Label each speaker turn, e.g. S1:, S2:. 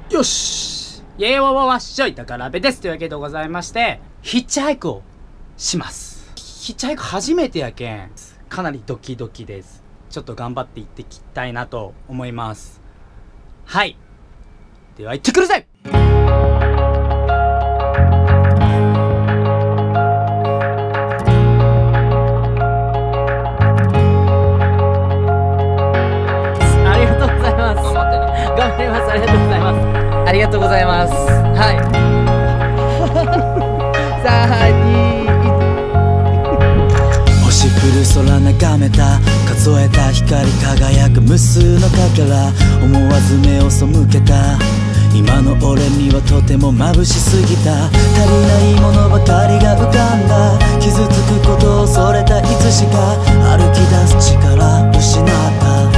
S1: よし、イエーワワワッショイ、だからべです。というわけでございまして、ヒッチハイクをします。ヒッチハイク初めてやけん、かなりドキドキです。ちょっと頑張って行ってきたいなと思います。はい。では行ってくるぜ。
S2: ありがとうございます。はい。
S3: 星降る空眺めた、数えた光輝く無数のかけら、思わず目を背けた。今の俺にはとても眩しすぎた。足りないものばかりが浮かんだ。傷つくことを恐れたいつしか歩き出す力失った。